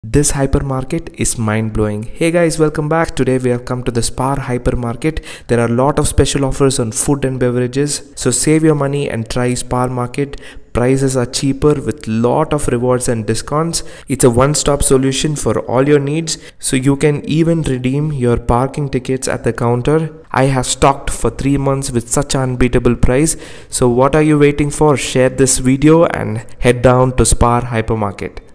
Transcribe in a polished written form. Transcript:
This hypermarket is mind-blowing. Hey guys, welcome back. Today we have come to the Spar Hypermarket. There are a lot of special offers on food and beverages. So save your money and try Spar Market. Prices are cheaper with lot of rewards and discounts. It's a one-stop solution for all your needs. So you can even redeem your parking tickets at the counter. I have stocked for 3 months with such an unbeatable price. So what are you waiting for? Share this video and head down to Spar Hypermarket.